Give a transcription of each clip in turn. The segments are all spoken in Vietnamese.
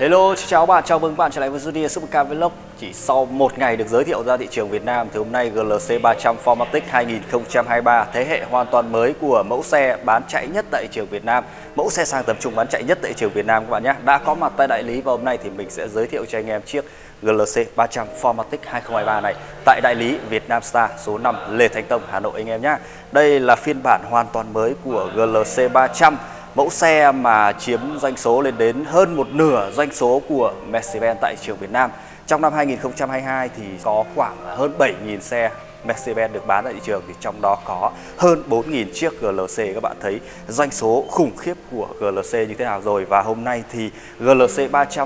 Hello, xin chào bạn, chào mừng bạn trở lại với Junior Supercar Vlog. Chỉ sau một ngày được giới thiệu ra thị trường Việt Nam thì hôm nay GLC 300 4MATIC 2023 thế hệ hoàn toàn mới của mẫu xe bán chạy nhất tại thị trường Việt Nam, mẫu xe sang tầm trung bán chạy nhất tại thị trường Việt Nam các bạn nhé, đã có mặt tại đại lý và hôm nay thì mình sẽ giới thiệu cho anh em chiếc GLC 300 4MATIC 2023 này tại đại lý Việt Nam Star số 5 Lê Thánh Tông, Hà Nội anh em nhé. Đây là phiên bản hoàn toàn mới của GLC 300. Mẫu xe mà chiếm doanh số lên đến hơn một nửa doanh số của Mercedes-Benz tại thị trường Việt Nam. Trong năm 2022 thì có khoảng hơn 7.000 xe Mercedes-Benz được bán tại thị trường, thì trong đó có hơn 4.000 chiếc GLC. Các bạn thấy doanh số khủng khiếp của GLC như thế nào rồi. Và hôm nay thì GLC 300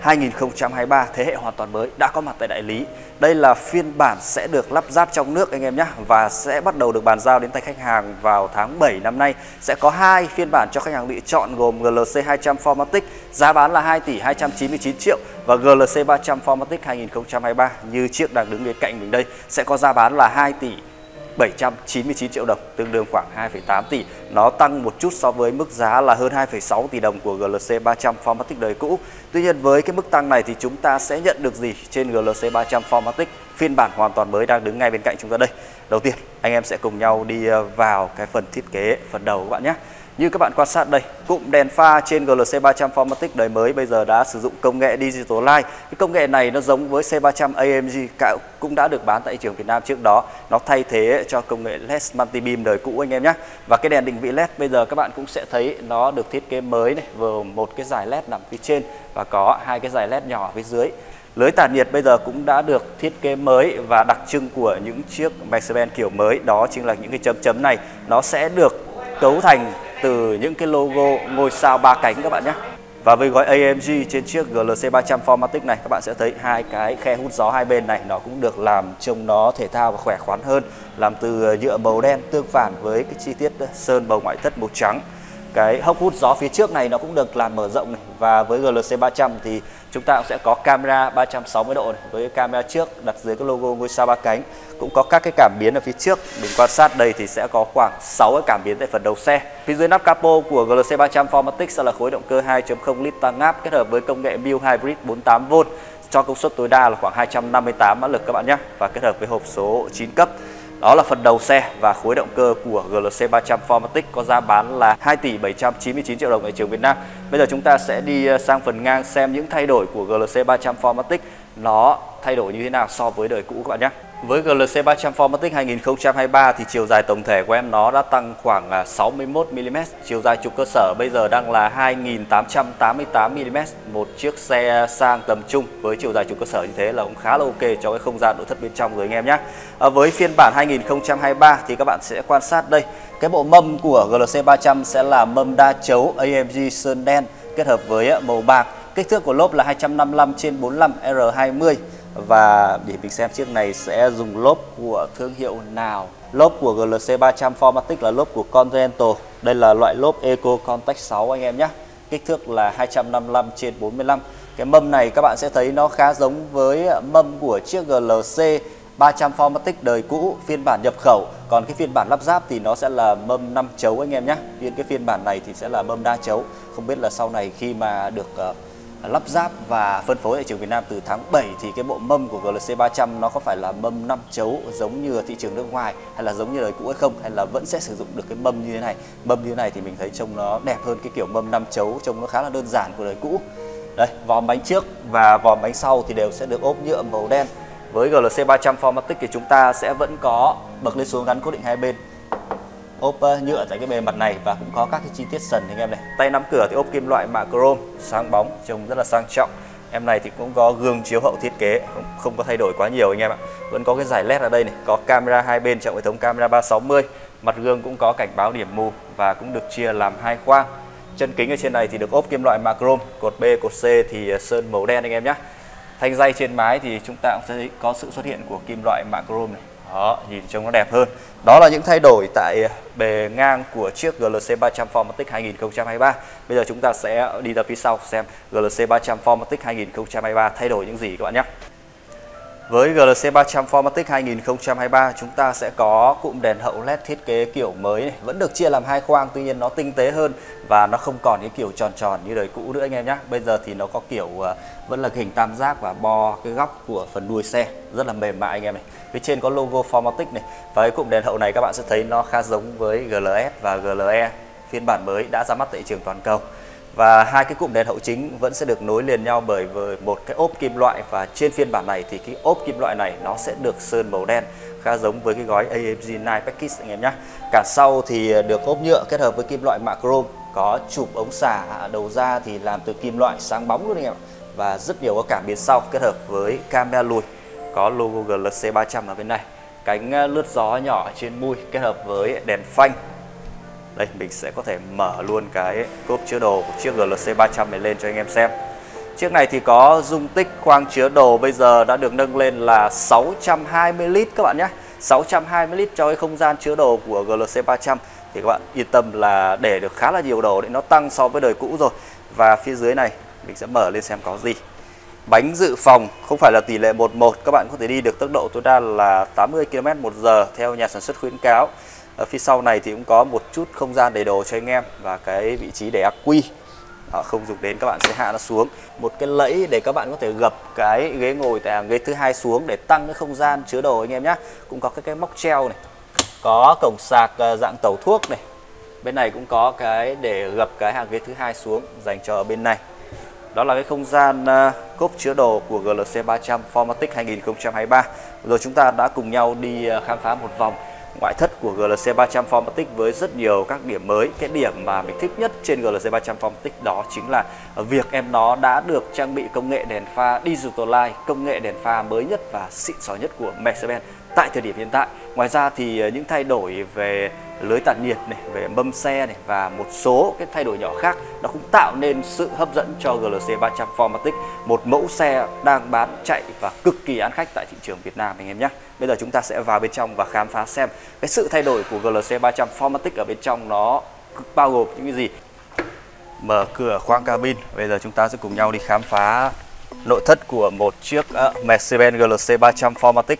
2023 thế hệ hoàn toàn mới đã có mặt tại đại lý. Đây là phiên bản sẽ được lắp ráp trong nước anh em nhé, và sẽ bắt đầu được bàn giao đến tay khách hàng vào tháng 7 năm nay. Sẽ có hai phiên bản cho khách hàng lựa chọn gồm GLC 200 4MATIC giá bán là 2 tỷ 299 triệu và GLC 300 4MATIC 2023 như chiếc đang đứng bên cạnh mình đây sẽ có giá bán là 2 tỷ 799 triệu đồng, tương đương khoảng 2,8 tỷ. Nó tăng một chút so với mức giá là hơn 2,6 tỷ đồng của GLC 300 4MATIC đời cũ. Tuy nhiên với cái mức tăng này thì chúng ta sẽ nhận được gì trên GLC 300 4MATIC phiên bản hoàn toàn mới đang đứng ngay bên cạnh chúng ta đây? Đầu tiên anh em sẽ cùng nhau đi vào cái phần thiết kế phần đầu các bạn nhé. Như các bạn quan sát đây, cụm đèn pha trên GLC 300 4MATIC đời mới bây giờ đã sử dụng công nghệ Digital Light. Cái công nghệ này nó giống với C300 AMG cũng đã được bán tại thị trường Việt Nam trước đó. Nó thay thế cho công nghệ LED Multi Beam đời cũ anh em nhé. Và cái đèn định vị LED bây giờ các bạn cũng sẽ thấy nó được thiết kế mới này, vừa một cái dải LED nằm phía trên và có hai cái dải LED nhỏ phía dưới. Lưới tản nhiệt bây giờ cũng đã được thiết kế mới, và đặc trưng của những chiếc Mercedes kiểu mới đó chính là những cái chấm chấm này nó sẽ được cấu thành từ những cái logo ngôi sao ba cánh các bạn nhé. Và với gói AMG trên chiếc GLC 300 4MATIC này, các bạn sẽ thấy hai cái khe hút gió hai bên này nó cũng được làm trông nó thể thao và khỏe khoắn hơn, làm từ nhựa màu đen tương phản với cái chi tiết sơn bầu ngoại thất màu trắng. Cái hốc hút gió phía trước này nó cũng được làm mở rộng này. Và với GLC 300 thì chúng ta cũng sẽ có camera 360 độ này, với camera trước đặt dưới cái logo ngôi sao ba cánh. Cũng có các cái cảm biến ở phía trước. Mình quan sát đây thì sẽ có khoảng 6 cái cảm biến tại phần đầu xe. Phía dưới nắp capo của GLC 300 4MATIC sẽ là khối động cơ 2.0 lít tăng áp kết hợp với công nghệ Mild Hybrid 48V cho công suất tối đa là khoảng 258 mã lực các bạn nhé, và kết hợp với hộp số 9 cấp. Đó là phần đầu xe và khối động cơ của GLC 300 4MATIC có giá bán là 2 tỷ 799 triệu đồng ở thị trường Việt Nam. Bây giờ chúng ta sẽ đi sang phần ngang xem những thay đổi của GLC 300 4MATIC nó thay đổi như thế nào so với đời cũ các bạn nhé. Với GLC 300 4MATIC 2023 thì chiều dài tổng thể của em nó đã tăng khoảng 61 mm. Chiều dài trục cơ sở bây giờ đang là 2888 mm. Một chiếc xe sang tầm trung với chiều dài trục cơ sở như thế là cũng khá là ok cho cái không gian nội thất bên trong rồi anh em nhé. Với phiên bản 2023 thì các bạn sẽ quan sát đây, cái bộ mâm của GLC 300 sẽ là mâm đa chấu AMG sơn đen kết hợp với màu bạc. Kích thước của lốp là 255/45 R20. Và để mình xem chiếc này sẽ dùng lốp của thương hiệu nào. Lốp của GLC 300 4MATIC là lốp của Continental. Đây là loại lốp Eco Contact 6 anh em nhé. Kích thước là 255/45. Cái mâm này các bạn sẽ thấy nó khá giống với mâm của chiếc GLC 300 4MATIC đời cũ phiên bản nhập khẩu. Còn cái phiên bản lắp ráp thì nó sẽ là mâm 5 chấu anh em nhé. Cái phiên bản này thì sẽ là mâm đa chấu. Không biết là sau này khi mà được lắp ráp và phân phối tại thị trường Việt Nam từ tháng 7 thì cái bộ mâm của GLC 300 nó có phải là mâm 5 chấu giống như ở thị trường nước ngoài hay là giống như đời cũ hay không, hay là vẫn sẽ sử dụng được cái mâm như thế này. Mâm như thế này thì mình thấy trông nó đẹp hơn cái kiểu mâm 5 chấu, trông nó khá là đơn giản của đời cũ. Đây, vòm bánh trước và vòm bánh sau thì đều sẽ được ốp nhựa màu đen. Với GLC 300 4MATIC thì chúng ta sẽ vẫn có bậc lên xuống gắn cố định hai bên, ốp nhựa tại cái bề mặt này và cũng có các cái chi tiết sần anh em này. Tay nắm cửa thì ốp kim loại mạ chrome sáng bóng, trông rất là sang trọng. Em này thì cũng có gương chiếu hậu thiết kế, không có thay đổi quá nhiều anh em ạ. Vẫn có cái dải LED ở đây này, có camera hai bên trong hệ thống camera 360. Mặt gương cũng có cảnh báo điểm mù và cũng được chia làm hai khoang. Chân kính ở trên này thì được ốp kim loại mạ chrome, cột B, cột C thì sơn màu đen anh em nhé. Thanh dây trên mái thì chúng ta cũng sẽ có sự xuất hiện của kim loại mạ chrome này. Đó, nhìn trông nó đẹp hơn. Đó là những thay đổi tại bề ngang của chiếc GLC 300 4MATIC 2023. Bây giờ chúng ta sẽ đi ra phía sau xem GLC 300 4MATIC 2023 thay đổi những gì các bạn nhé. Với GLC 300 Formatic 2023 chúng ta sẽ có cụm đèn hậu LED thiết kế kiểu mới này, vẫn được chia làm hai khoang, tuy nhiên nó tinh tế hơn và nó không còn cái kiểu tròn tròn như đời cũ nữa anh em nhé. Bây giờ thì nó có kiểu vẫn là hình tam giác và bo cái góc của phần đuôi xe, rất là mềm mại anh em này. Phía trên có logo Formatic này, và cái cụm đèn hậu này các bạn sẽ thấy nó khá giống với GLS và GLE phiên bản mới đã ra mắt tại thị trường toàn cầu. Và hai cái cụm đèn hậu chính vẫn sẽ được nối liền nhau bởi một cái ốp kim loại, và trên phiên bản này thì cái ốp kim loại này nó sẽ được sơn màu đen, khá giống với cái gói AMG Night Package anh em nhé. Cản sau thì được ốp nhựa kết hợp với kim loại mạ chrome, có chụp ống xả đầu ra thì làm từ kim loại sáng bóng luôn anh em ạ. Và rất nhiều các cảm biến sau kết hợp với camera lùi, có logo GLC 300 ở bên này. Cánh lướt gió nhỏ trên mui kết hợp với đèn phanh. Đây, mình sẽ có thể mở luôn cái cốp chứa đồ của chiếc GLC 300 này lên cho anh em xem. Chiếc này thì có dung tích khoang chứa đồ bây giờ đã được nâng lên là 620 lít các bạn nhé. 620 lít cho cái không gian chứa đồ của GLC 300 thì các bạn yên tâm là để được khá là nhiều đồ đấy, nó tăng so với đời cũ rồi. Và phía dưới này mình sẽ mở lên xem có gì. Bánh dự phòng không phải là tỷ lệ 1:1, các bạn có thể đi được tốc độ tối đa là 80 km/h theo nhà sản xuất khuyến cáo. Ở phía sau này thì cũng có một chút không gian để đồ cho anh em, và cái vị trí để ắc quy không dùng đến, các bạn sẽ hạ nó xuống. Một cái lẫy để các bạn có thể gập cái ghế ngồi tại hàng ghế thứ hai xuống để tăng cái không gian chứa đồ anh em nhé. Cũng có cái móc treo này, có cổng sạc dạng tẩu thuốc này. Bên này cũng có cái để gập cái hàng ghế thứ hai xuống dành cho ở bên này. Đó là cái không gian cốp chứa đồ của GLC 300 Formatic 2023. Rồi chúng ta đã cùng nhau đi khám phá một vòng ngoại thất của GLC 300 Formatic với rất nhiều các điểm mới. Cái điểm mà mình thích nhất trên GLC 300 Formatic đó chính là việc em nó đã được trang bị công nghệ đèn pha Digital Light, công nghệ đèn pha mới nhất và xịn sò nhất của Mercedes-Benz tại thời điểm hiện tại. Ngoài ra thì những thay đổi về lưới tản nhiệt này, về mâm xe này và một số cái thay đổi nhỏ khác nó cũng tạo nên sự hấp dẫn cho GLC 300 Formatic, một mẫu xe đang bán chạy và cực kỳ ăn khách tại thị trường Việt Nam anh em nhé. Bây giờ chúng ta sẽ vào bên trong và khám phá xem cái sự thay đổi của GLC 300 Formatic ở bên trong nó bao gồm những cái gì. Mở cửa khoang cabin, bây giờ chúng ta sẽ cùng nhau đi khám phá nội thất của một chiếc Mercedes-Benz GLC 300 Formatic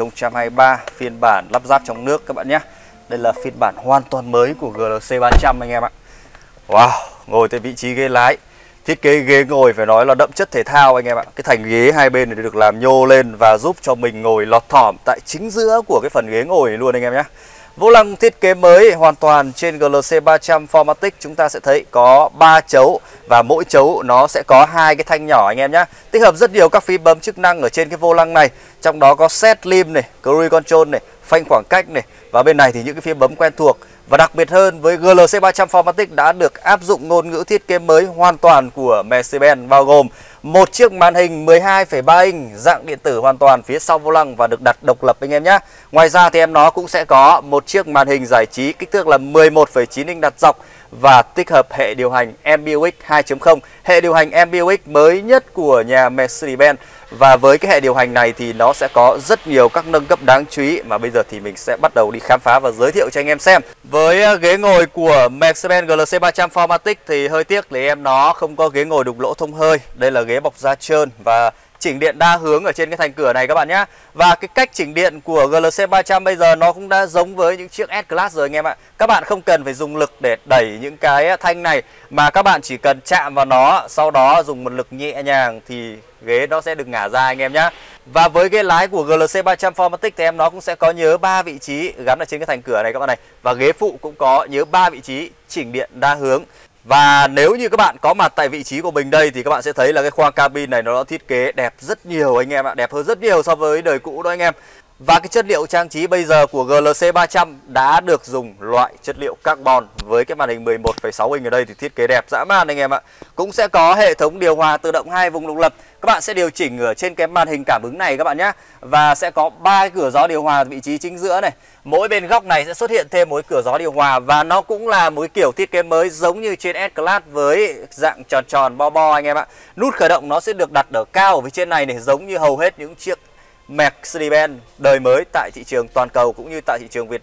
2023 phiên bản lắp ráp trong nước các bạn nhé. Đây là phiên bản hoàn toàn mới của GLC 300 anh em ạ. Wow, ngồi tại vị trí ghế lái, thiết kế ghế ngồi phải nói là đậm chất thể thao anh em ạ. Cái thành ghế hai bên này được làm nhô lên và giúp cho mình ngồi lọt thỏm tại chính giữa của cái phần ghế ngồi này luôn anh em nhé. Vô lăng thiết kế mới hoàn toàn trên GLC 300 Formatic, chúng ta sẽ thấy có 3 chấu và mỗi chấu nó sẽ có hai cái thanh nhỏ anh em nhé. Tích hợp rất nhiều các phím bấm chức năng ở trên cái vô lăng này, trong đó có Set Lim này, Cruise Control này, phanh khoảng cách này, và bên này thì những cái phím bấm quen thuộc. Và đặc biệt hơn, với GLC 300 Formatic đã được áp dụng ngôn ngữ thiết kế mới hoàn toàn của Mercedes-Benz, bao gồm một chiếc màn hình 12,3 inch dạng điện tử hoàn toàn phía sau vô lăng và được đặt độc lập anh em nhé. Ngoài ra thì em nó cũng sẽ có một chiếc màn hình giải trí kích thước là 11,9 inch đặt dọc và tích hợp hệ điều hành MBUX 2.0, hệ điều hành MBUX mới nhất của nhà Mercedes-Benz. Và với cái hệ điều hành này thì nó sẽ có rất nhiều các nâng cấp đáng chú ý mà bây giờ thì mình sẽ bắt đầu đi khám phá và giới thiệu cho anh em xem. Với ghế ngồi của Mercedes-Benz GLC 300 Formatic thì hơi tiếc là em nó không có ghế ngồi đục lỗ thông hơi. Đây là ghế bọc da trơn và chỉnh điện đa hướng ở trên cái thành cửa này các bạn nhé. Và cái cách chỉnh điện của GLC 300 bây giờ nó cũng đã giống với những chiếc S-Class rồi anh em ạ. Các bạn không cần phải dùng lực để đẩy những cái thanh này, mà các bạn chỉ cần chạm vào nó, sau đó dùng một lực nhẹ nhàng thì ghế nó sẽ được ngả ra anh em nhé. Và với ghế lái của GLC 300 Formatic thì em nó cũng sẽ có nhớ 3 vị trí gắn ở trên cái thành cửa này các bạn này. Và ghế phụ cũng có nhớ 3 vị trí chỉnh điện đa hướng. Và nếu như các bạn có mặt tại vị trí của mình đây thì các bạn sẽ thấy là cái khoang cabin này nó thiết kế đẹp rất nhiều anh em ạ, đẹp hơn rất nhiều so với đời cũ đó anh em. Và cái chất liệu trang trí bây giờ của GLC 300 đã được dùng loại chất liệu carbon với cái màn hình 11,6 inch ở đây thì thiết kế đẹp dã man anh em ạ. Cũng sẽ có hệ thống điều hòa tự động 2 vùng độc lập. Các bạn sẽ điều chỉnh ở trên cái màn hình cảm ứng này các bạn nhé. Và sẽ có 3 cái cửa gió điều hòa vị trí chính giữa này. Mỗi bên góc này sẽ xuất hiện thêm một cửa gió điều hòa và nó cũng là một kiểu thiết kế mới giống như trên S-Class với dạng tròn tròn bo bo anh em ạ. Nút khởi động nó sẽ được đặt ở cao ở phía trên này giống như hầu hết những chiếc Mercedes-Benz đời mới tại thị trường toàn cầu cũng như tại thị trường Việt Nam.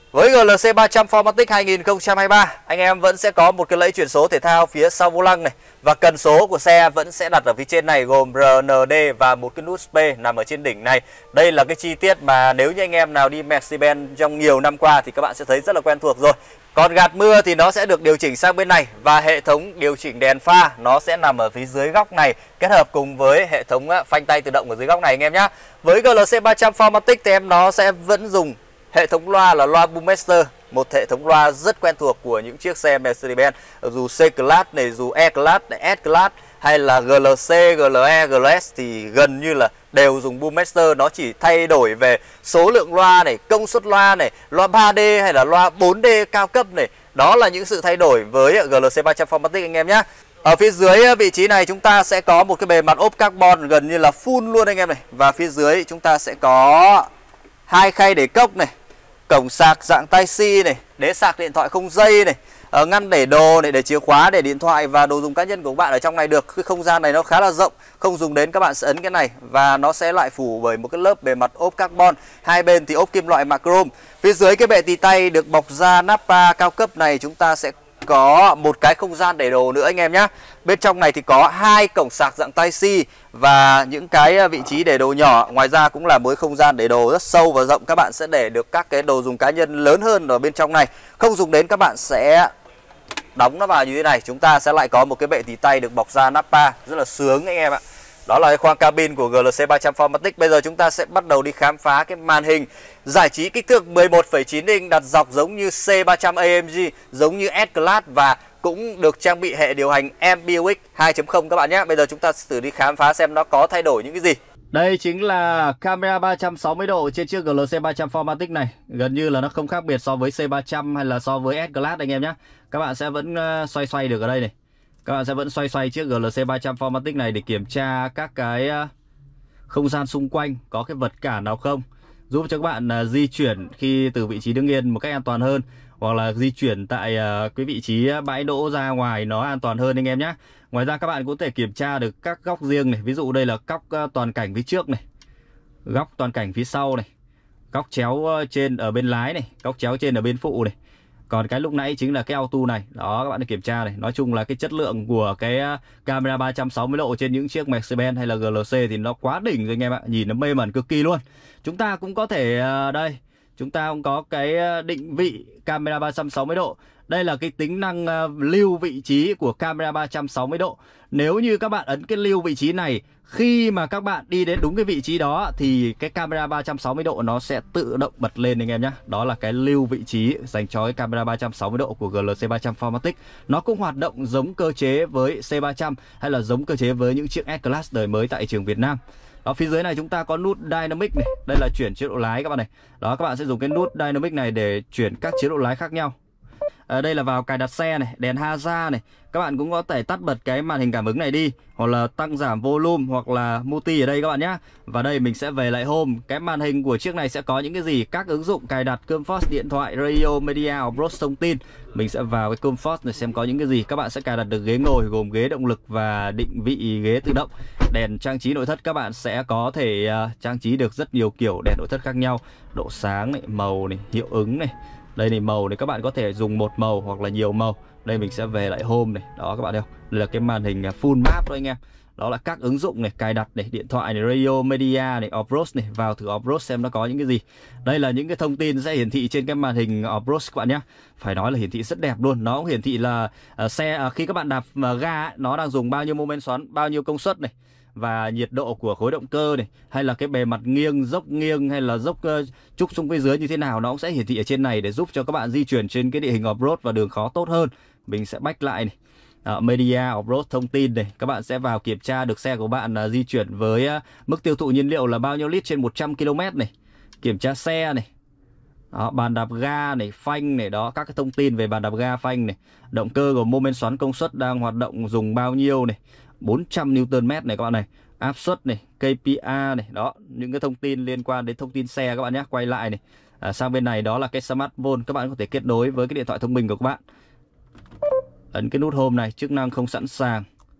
Với GLC 300 Formatic 2023, anh em vẫn sẽ có một cái lẫy chuyển số thể thao phía sau vô lăng này. Và cần số của xe vẫn sẽ đặt ở phía trên này, gồm RND và một cái nút SP nằm ở trên đỉnh này. Đây là cái chi tiết mà nếu như anh em nào đi Mercedes-Benz trong nhiều năm qua thì các bạn sẽ thấy rất là quen thuộc rồi. Còn gạt mưa thì nó sẽ được điều chỉnh sang bên này, và hệ thống điều chỉnh đèn pha nó sẽ nằm ở phía dưới góc này, kết hợp cùng với hệ thống phanh tay tự động ở dưới góc này anh em nhé. Với GLC 300 Formatic thì em nó sẽ vẫn dùng hệ thống loa là loa Boommaster, một hệ thống loa rất quen thuộc của những chiếc xe Mercedes-Benz, dù C-Class này, dù E-Class, S-Class hay là GLC, GLE, GLS thì gần như là đều dùng Boommaster. Nó chỉ thay đổi về số lượng loa này, công suất loa này, loa 3D hay là loa 4D cao cấp này. Đó là những sự thay đổi với GLC 300 Formatic anh em nhé. Ở phía dưới vị trí này chúng ta sẽ có một cái bề mặt ốp carbon gần như là full luôn anh em này. Và phía dưới chúng ta sẽ có hai khay để cốc này, cổng sạc dạng Type-C này, đế sạc điện thoại không dây này, ngăn để đồ này, để chìa khóa, để điện thoại và đồ dùng cá nhân của các bạn ở trong này được. Cái không gian này nó khá là rộng, không dùng đến các bạn sẽ ấn cái này và nó sẽ lại phủ bởi một cái lớp bề mặt ốp carbon, hai bên thì ốp kim loại mạ chrome. Phía dưới cái bệ tì tay được bọc da nappa cao cấp này chúng ta sẽ có một cái không gian để đồ nữa anh em nhé. Bên trong này thì có hai cổng sạc dạng Type-C và những cái vị trí để đồ nhỏ. Ngoài ra cũng là một không gian để đồ rất sâu và rộng. Các bạn sẽ để được các cái đồ dùng cá nhân lớn hơn ở bên trong này. Không dùng đến các bạn sẽ đóng nó vào như thế này. Chúng ta sẽ lại có một cái bệ tì tay được bọc da nappa rất là sướng anh em ạ. Đó là cái khoang cabin của GLC 300 Formatic. Bây giờ chúng ta sẽ bắt đầu đi khám phá cái màn hình giải trí kích thước 11,9 inch đặt dọc giống như C300 AMG, giống như S-Class và cũng được trang bị hệ điều hành MBUX 2.0 các bạn nhé. Bây giờ chúng ta sẽ thử đi khám phá xem nó có thay đổi những cái gì. Đây chính là camera 360 độ trên chiếc GLC 300 Formatic này. Gần như là nó không khác biệt so với C300 hay là so với S-Class anh em nhé. Các bạn sẽ vẫn xoay được ở đây này. Các bạn sẽ vẫn xoay chiếc GLC 300 Formatic này để kiểm tra các cái không gian xung quanh có cái vật cản nào không, giúp cho các bạn di chuyển khi từ vị trí đứng yên một cách an toàn hơn, hoặc là di chuyển tại cái vị trí bãi đỗ ra ngoài nó an toàn hơn anh em nhé. Ngoài ra các bạn cũng có thể kiểm tra được các góc riêng này, ví dụ đây là góc toàn cảnh phía trước này, góc toàn cảnh phía sau này, góc chéo trên ở bên lái này, góc chéo trên ở bên phụ này. Còn cái lúc nãy chính là cái auto này. Đó các bạn kiểm tra này. Nói chung là cái chất lượng của cái camera 360 độ trên những chiếc Mercedes-Benz hay là GLC thì nó quá đỉnh rồi anh em ạ. Nhìn nó mê mẩn cực kỳ luôn. Chúng ta cũng có thể đây, chúng ta cũng có cái định vị camera 360 độ. Đây là cái tính năng lưu vị trí của camera 360 độ. Nếu như các bạn ấn cái lưu vị trí này, khi mà các bạn đi đến đúng cái vị trí đó thì cái camera 360 độ nó sẽ tự động bật lên anh em nhé. Đó là cái lưu vị trí dành cho cái camera 360 độ của GLC 300 Formatic. Nó cũng hoạt động giống cơ chế với C300 hay là giống cơ chế với những chiếc S-Class đời mới tại thị trường Việt Nam. Đó, phía dưới này chúng ta có nút Dynamic này. Đây là chuyển chế độ lái các bạn này. Đó, các bạn sẽ dùng cái nút Dynamic này để chuyển các chế độ lái khác nhau. Đây là vào cài đặt xe này, đèn hazard này. Các bạn cũng có thể tắt bật cái màn hình cảm ứng này đi, hoặc là tăng giảm volume, hoặc là multi ở đây các bạn nhé. Và đây mình sẽ về lại home. Cái màn hình của chiếc này sẽ có những cái gì? Các ứng dụng cài đặt Comfort, điện thoại, radio, media, browse thông tin. Mình sẽ vào cái Comfort này xem có những cái gì. Các bạn sẽ cài đặt được ghế ngồi gồm ghế động lực và định vị ghế tự động. Đèn trang trí nội thất các bạn sẽ có thể trang trí được rất nhiều kiểu đèn nội thất khác nhau. Độ sáng này, màu này, hiệu ứng này. Đây này, màu này các bạn có thể dùng một màu hoặc là nhiều màu. Đây mình sẽ về lại home này. Đó các bạn thấy không? Đây là cái màn hình full map thôi anh em. Đó là các ứng dụng này, cài đặt này, điện thoại này, radio, media này, off-road này. Vào thử off-road xem nó có những cái gì. Đây là những cái thông tin sẽ hiển thị trên cái màn hình off-road các bạn nhé. Phải nói là hiển thị rất đẹp luôn. Nó cũng hiển thị là xe khi các bạn đạp ga ấy, nó đang dùng bao nhiêu mô men xoắn, bao nhiêu công suất này, và nhiệt độ của khối động cơ này, hay là cái bề mặt nghiêng hay là dốc trúc xuống phía dưới như thế nào, nó cũng sẽ hiển thị ở trên này để giúp cho các bạn di chuyển trên cái địa hình off-road và đường khó tốt hơn. Mình sẽ back lại này. Media, off-road, thông tin này. Các bạn sẽ vào kiểm tra được xe của bạn di chuyển với mức tiêu thụ nhiên liệu là bao nhiêu lít trên 100 km này. Kiểm tra xe này. Đó, bàn đạp ga này, phanh này, đó, các cái thông tin về bàn đạp ga, phanh này. Động cơ của mô men xoắn công suất đang hoạt động dùng bao nhiêu này. 400 Nm này các bạn này. Áp suất này, KPI này, đó, những cái thông tin liên quan đến thông tin xe các bạn nhé. Quay lại này. Sang bên này đó là cái smartphone, các bạn có thể kết nối với cái điện thoại thông minh của các bạn. Ấn cái nút home này, chức năng không sẵn sàng.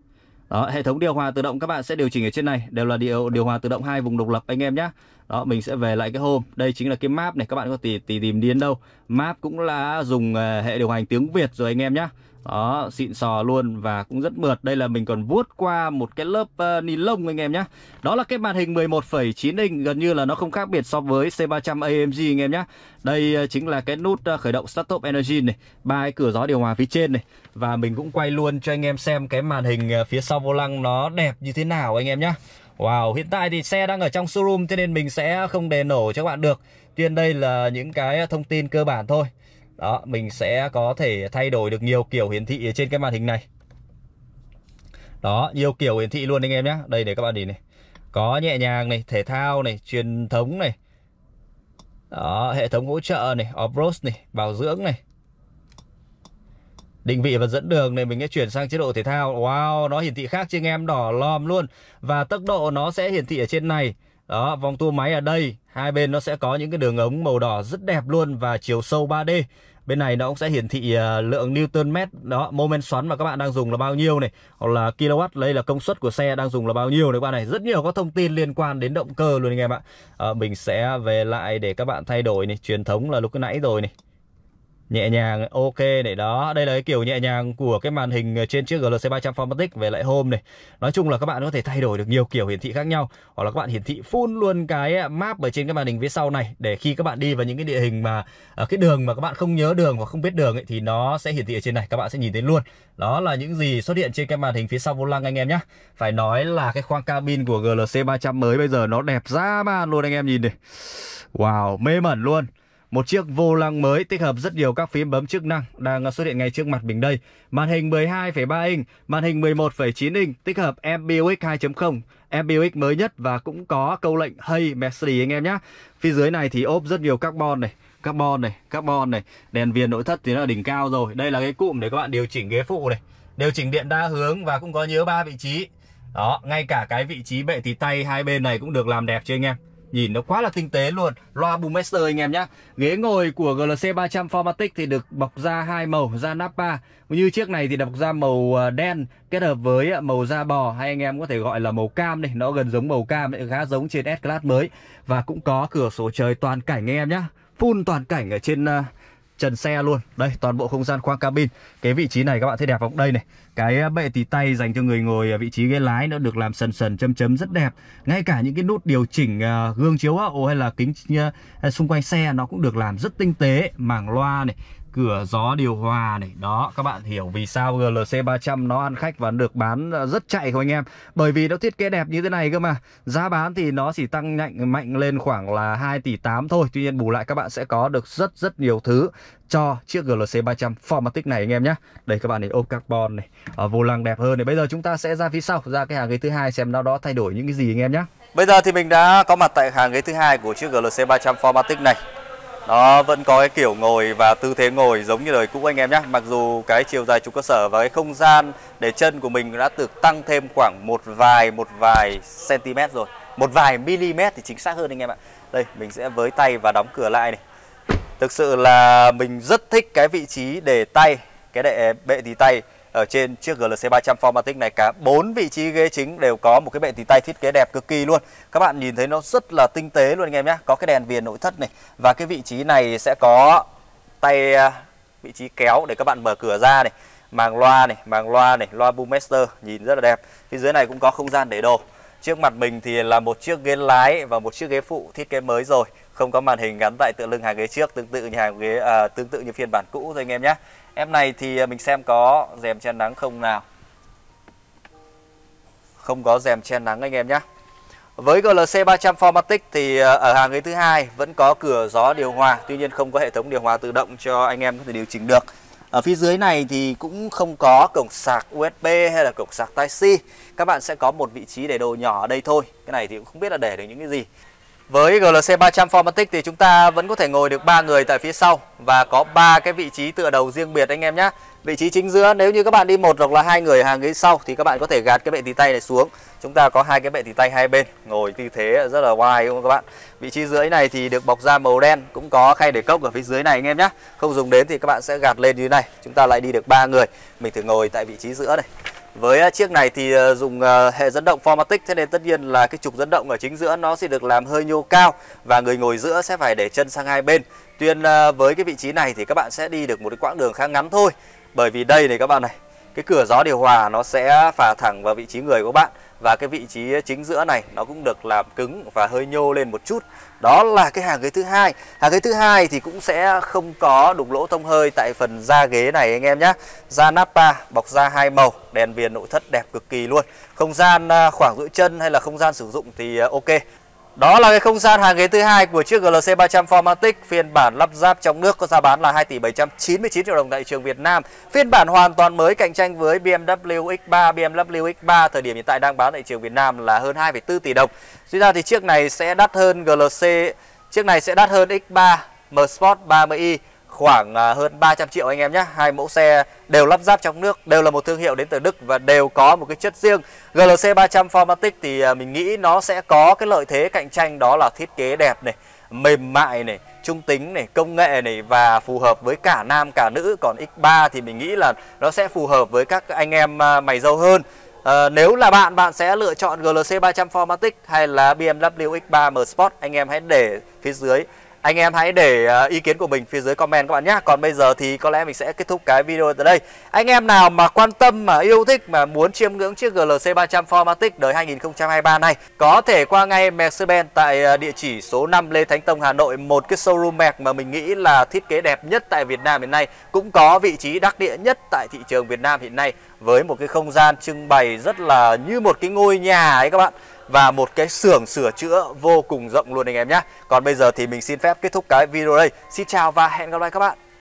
Đó, hệ thống điều hòa tự động các bạn sẽ điều chỉnh ở trên này, đều là điều hòa tự động 2 vùng độc lập anh em nhé. Đó, mình sẽ về lại cái home. Đây chính là cái map này, các bạn có thể tìm đi đến đâu. Map cũng là dùng hệ điều hành tiếng Việt rồi anh em nhé. Đó, xịn sò luôn và cũng rất mượt. Đây là mình còn vuốt qua một cái lớp ni lông anh em nhé. Đó là cái màn hình 11,9 inch, gần như là nó không khác biệt so với C300 AMG anh em nhé. Đây chính là cái nút khởi động Startup Energy này, 3 cái cửa gió điều hòa phía trên này. Và mình cũng quay luôn cho anh em xem cái màn hình phía sau vô lăng nó đẹp như thế nào anh em nhé. Wow, hiện tại thì xe đang ở trong showroom cho nên mình sẽ không đề nổ cho các bạn được. Tuy đây là những cái thông tin cơ bản thôi. Đó, mình sẽ có thể thay đổi được nhiều kiểu hiển thị ở trên cái màn hình này. Đó, nhiều kiểu hiển thị luôn anh em nhé. Đây để các bạn nhìn này. Có nhẹ nhàng này, thể thao này, truyền thống này. Đó, hệ thống hỗ trợ này, off-road này, bảo dưỡng này. Định vị và dẫn đường này mình sẽ chuyển sang chế độ thể thao. Wow, nó hiển thị khác chứ anh em, đỏ lòm luôn. Và tốc độ nó sẽ hiển thị ở trên này. Đó, vòng tua máy ở đây. Hai bên nó sẽ có những cái đường ống màu đỏ rất đẹp luôn và chiều sâu 3D. Bên này nó cũng sẽ hiển thị lượng Newton mét, đó, moment xoắn mà các bạn đang dùng là bao nhiêu này, hoặc là kW, đây là công suất của xe đang dùng là bao nhiêu này các bạn này. Rất nhiều các thông tin liên quan đến động cơ luôn anh em ạ. Mình sẽ về lại để các bạn thay đổi này, truyền thống là lúc nãy rồi này. Nhẹ nhàng, ok này, đó. Đây là cái kiểu nhẹ nhàng của cái màn hình trên chiếc GLC 300 4MATIC. Về lại home này. Nói chung là các bạn có thể thay đổi được nhiều kiểu hiển thị khác nhau. Hoặc là các bạn hiển thị full luôn cái map ở trên cái màn hình phía sau này. Để khi các bạn đi vào những cái địa hình mà ở cái đường mà các bạn không nhớ đường hoặc không biết đường ấy, thì nó sẽ hiển thị ở trên này, các bạn sẽ nhìn thấy luôn. Đó là những gì xuất hiện trên cái màn hình phía sau vô lăng anh em nhé. Phải nói là cái khoang cabin của GLC 300 mới bây giờ nó đẹp dã man luôn anh em nhìn này. Wow, mê mẩn luôn. Một chiếc vô lăng mới tích hợp rất nhiều các phím bấm chức năng đang xuất hiện ngay trước mặt mình đây. Màn hình 12,3 inch, màn hình 11,9 inch, tích hợp MBUX 2.0, MBUX mới nhất và cũng có câu lệnh Hey Mercedes anh em nhé. Phía dưới này thì ốp rất nhiều carbon này, carbon này. Đèn viền nội thất thì nó là đỉnh cao rồi. Đây là cái cụm để các bạn điều chỉnh ghế phụ này, điều chỉnh điện đa hướng và cũng có nhớ 3 vị trí. Đó, ngay cả cái vị trí bệ tì tay hai bên này cũng được làm đẹp cho anh em. Nhìn nó quá là tinh tế luôn. Loa Boommaster anh em nhé. Ghế ngồi của GLC 300 4MATIC thì được bọc da hai màu, da Nappa. Như chiếc này thì được bọc da màu đen kết hợp với màu da bò, hay anh em có thể gọi là màu cam này. Nó gần giống màu cam, khá giống trên S-Class mới. Và cũng có cửa sổ trời toàn cảnh anh em nhé. Full toàn cảnh ở trên trần xe luôn. Đây, toàn bộ không gian khoang cabin. Cái vị trí này các bạn thấy đẹp không? Đây này, cái bệ tì tay dành cho người ngồi vị trí ghế lái nó được làm sần sần chấm chấm rất đẹp. Ngay cả những cái nút điều chỉnh gương chiếu hậu hay là kính xung quanh xe nó cũng được làm rất tinh tế. Màng loa này, cửa gió điều hòa này. Đó, các bạn hiểu vì sao GLC 300 nó ăn khách và được bán rất chạy không anh em. Bởi vì nó thiết kế đẹp như thế này cơ mà. Giá bán thì nó chỉ tăng mạnh lên khoảng là 2,8 tỷ thôi. Tuy nhiên bù lại các bạn sẽ có được rất nhiều thứ cho chiếc GLC 300 4MATIC này anh em nhé. Đây các bạn này, ốp carbon này, vô lăng đẹp hơn này. Bây giờ chúng ta sẽ ra phía sau, ra cái hàng ghế thứ hai xem nó đó thay đổi những cái gì anh em nhé. Bây giờ thì mình đã có mặt tại hàng ghế thứ hai của chiếc GLC 300 4MATIC này. Nó vẫn có cái kiểu ngồi và tư thế ngồi giống như đời cũ anh em nhé. Mặc dù cái chiều dài trục cơ sở và cái không gian để chân của mình đã được tăng thêm khoảng một vài cm rồi, một vài mm thì chính xác hơn anh em ạ. Đây, mình sẽ với tay và đóng cửa lại này. Thực sự là mình rất thích cái vị trí để tay, cái bệ tì tay ở trên chiếc GLC 300 4MATIC này. Cả 4 vị trí ghế chính đều có một cái bệ tì tay thiết kế đẹp cực kỳ luôn. Các bạn nhìn thấy nó rất là tinh tế luôn anh em nhé. Có cái đèn viền nội thất này. Và cái vị trí này sẽ có tay, vị trí kéo để các bạn mở cửa ra này. Màng loa này, loa Boommaster nhìn rất là đẹp. Phía dưới này cũng có không gian để đồ. Trước mặt mình thì là một chiếc ghế lái và một chiếc ghế phụ thiết kế mới rồi. Không có màn hình gắn tại tựa lưng hàng ghế trước, tương tự như phiên bản cũ thôi anh em nhé. Em này thì mình xem có rèm che nắng không nào. Không có rèm che nắng anh em nhé. Với GLC 300 4MATIC thì ở hàng ghế thứ hai vẫn có cửa gió điều hòa. Tuy nhiên không có hệ thống điều hòa tự động cho anh em có thể điều chỉnh được. Ở phía dưới này thì cũng không có cổng sạc USB hay là cổng sạc Type-C. Các bạn sẽ có một vị trí để đồ nhỏ ở đây thôi. Cái này thì cũng không biết là để được những cái gì. Với GLC 300 4MATIC thì chúng ta vẫn có thể ngồi được 3 người tại phía sau và có 3 cái vị trí tựa đầu riêng biệt anh em nhé. Vị trí chính giữa, nếu như các bạn đi một hoặc là 2 người hàng ghế sau thì các bạn có thể gạt cái bệ tì tay này xuống. Chúng ta có 2 cái bệ tì tay hai bên, ngồi tư thế rất là wide đúng không các bạn. Vị trí dưới này thì được bọc da màu đen, cũng có khay để cốc ở phía dưới này anh em nhé. Không dùng đến thì các bạn sẽ gạt lên như thế này. Chúng ta lại đi được 3 người. Mình thử ngồi tại vị trí giữa này. Với chiếc này thì dùng hệ dẫn động Formatic, thế nên tất nhiên là cái trục dẫn động ở chính giữa nó sẽ được làm hơi nhô cao và người ngồi giữa sẽ phải để chân sang hai bên. Tuy nhiên với cái vị trí này thì các bạn sẽ đi được một cái quãng đường khá ngắn thôi. Bởi vì đây này các bạn này, cái cửa gió điều hòa nó sẽ phả thẳng vào vị trí người của bạn. Và cái vị trí chính giữa này nó cũng được làm cứng và hơi nhô lên một chút. Đó là cái hàng ghế thứ hai. Hàng ghế thứ hai thì cũng sẽ không có đục lỗ thông hơi tại phần da ghế này anh em nhé. Da Nappa bọc da hai màu, đèn viền nội thất đẹp cực kỳ luôn. Không gian khoảng duỗi chân hay là không gian sử dụng thì ok. Đó là cái không gian hàng ghế thứ hai của chiếc GLC 300 Formatic phiên bản lắp ráp trong nước, có giá bán là 2 tỷ 799 triệu đồng tại thị trường Việt Nam. Phiên bản hoàn toàn mới cạnh tranh với BMW X3. BMW X3 thời điểm hiện tại đang bán tại thị trường Việt Nam là hơn 2,4 tỷ đồng. Suy ra thì chiếc này sẽ đắt hơn chiếc này sẽ đắt hơn X3 M Sport 30i khoảng hơn 300 triệu anh em nhé. Hai mẫu xe đều lắp ráp trong nước, đều là một thương hiệu đến từ Đức và đều có một cái chất riêng. GLC 300 Formatic thì mình nghĩ nó sẽ có cái lợi thế cạnh tranh, đó là thiết kế đẹp này, mềm mại này, trung tính này, công nghệ này và phù hợp với cả nam cả nữ. Còn X3 thì mình nghĩ là nó sẽ phù hợp với các anh em mày râu hơn. Nếu là bạn sẽ lựa chọn GLC 300 Formatic hay là BMW X3 M Sport, anh em hãy để phía dưới. Anh em hãy để ý kiến của mình phía dưới comment các bạn nhé. Còn bây giờ thì có lẽ mình sẽ kết thúc cái video tại đây. Anh em nào mà quan tâm, mà yêu thích, mà muốn chiêm ngưỡng chiếc GLC 300 Formatic đời 2023 này, có thể qua ngay Mercedes-Benz tại địa chỉ số 5 Lê Thánh Tông, Hà Nội. Một cái showroom Merc mà mình nghĩ là thiết kế đẹp nhất tại Việt Nam hiện nay, cũng có vị trí đắc địa nhất tại thị trường Việt Nam hiện nay, với một cái không gian trưng bày rất là như một cái ngôi nhà ấy các bạn, và một cái xưởng sửa chữa vô cùng rộng luôn anh em nhé. Còn bây giờ thì mình xin phép kết thúc cái video đây. Xin chào và hẹn gặp lại các bạn.